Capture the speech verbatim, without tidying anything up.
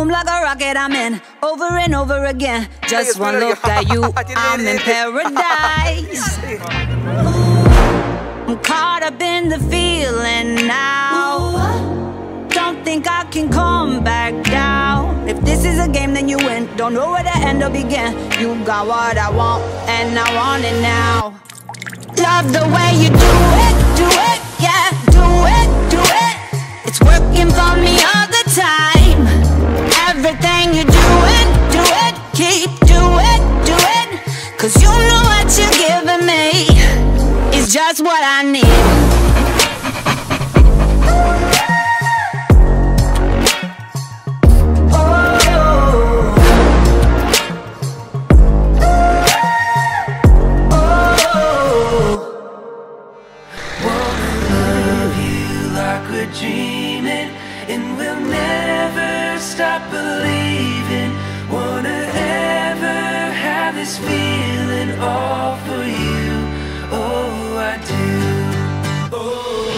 Boom like a rocket, I'm in, over and over again. Just one look at you, I'm in paradise. I'm caught up in the feeling now. Don't think I can come back down. If this is a game, then you win. Don't know where the end will begin. You got what I want, and I want it now. Love the way you do it, do it, yeah, do it, do it. It's working for me all the time. Everything you do it, do it, keep do it, do it. Cause you know what you're giving me is just what I need. Dreaming, and we'll never stop believing. Wanna ever have this feeling all for you. Oh, I do. Oh.